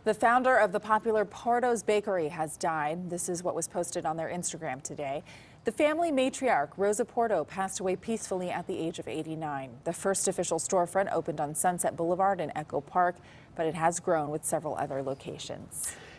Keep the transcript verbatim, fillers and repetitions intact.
The founder of the popular Porto's Bakery has died. This is what was posted on their Instagram today. The family matriarch, Rosa Porto, passed away peacefully at the age of eighty-nine. The first official storefront opened on Sunset Boulevard in Echo Park, but it has grown with several other locations.